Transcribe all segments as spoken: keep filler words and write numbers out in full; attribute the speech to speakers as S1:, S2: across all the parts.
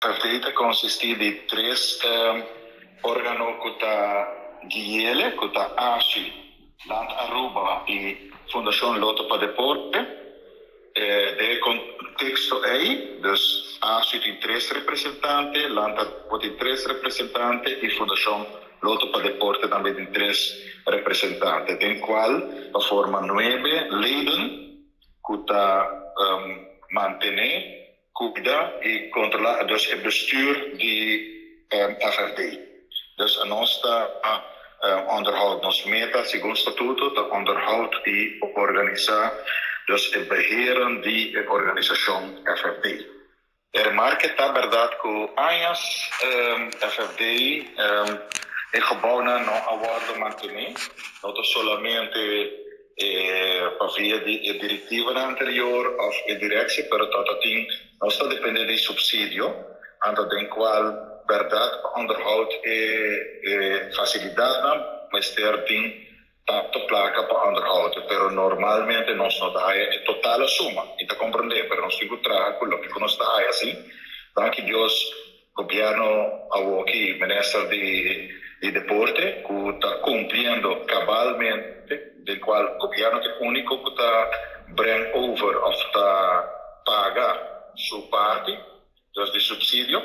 S1: F D I consiste de três um, órgãos que está guiele, que está ASI, Land Aruba e Fundação Loto para Deporte. Eh, de contexto aí, dus ASI tem três representantes, Land Aruba tem três representantes e Fundação Loto para Deporte também tem três representantes, do qual a forma nove leden que está um, manter, cuida e controlar dus het bestuur die um, F F D I. Dus a nossa uh, onderhoudt nos meta, segundo statuto, te onderhoudt e organizar, dus het beheren die organisatie F F D I. Er marca a verdade que anos um, F F D I um, é gebouwd na no awardo manter, não somente eh, via di direttiva anterior of a direzione, però tot in non sta dipende di subsidio, anto den qual verdad onderhoud e, e facilitata, mas ter din tanto placa para onderhoud, però normalmente non sta daia è totale summa, e da comprendere, però non si potrà quello che non sta daia sì, anche Dios governo a Woki, ministro di, di deporte, che sta compiendo cabalmente, del qual il governo è l'unico che sta bring over o sta paga su parte, dus di subsidio,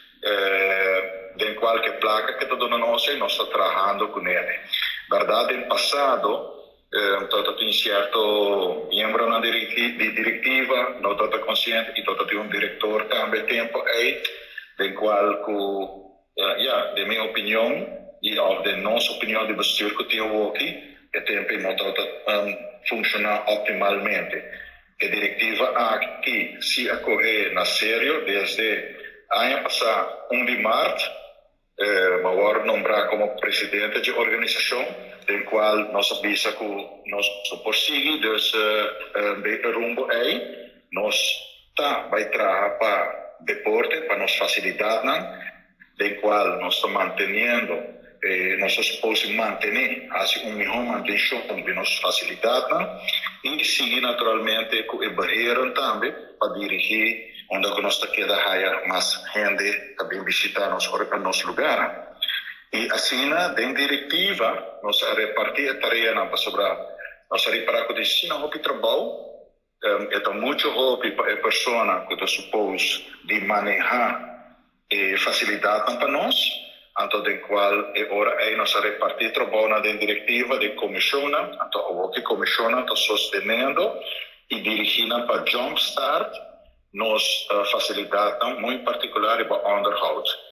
S1: eh, del qual che placa che sta dando noi, non sta lavorando con ele. Verdade, in passato, eh, tutto in certo membro di direttiva, non tutto consciente, e tutto un direttore cambia tempo, e del qual, uh, ja, de mia opinione, e of de nostra opinione di bestuur che tiamo aqui, e tempo non tutto um, funziona ottimalmente. A diretiva aqui se acorre na sério desde ano passado, um de março, eh, me agora nombrar como presidente de organização, del qual nós avisa que nós prosseguimos dus uh, de rumbo aí, nós tá vai trabalhar para deporte, para nos facilitar, del qual nós estamos mantendo, eh, nós estamos manter assim um melhor manutenção de nos facilitar, e seguir naturalmente com o barreira também para dirigir onde nós queda haya mais gente a bem visitar nos nos lugar. E assim, dentro da diretiva, nós repartir a tarefa sobre nós reparar que se não houve trabalho, é muito hobby para a pessoa que está suposto de manejar e facilitar para nós, então de qual é hora aí nós repartir trabalho na diretiva de comissão, então o que a comissão está sostenendo e dirigindo para jumpstart nos uh, facilitar muito particular para underhoud.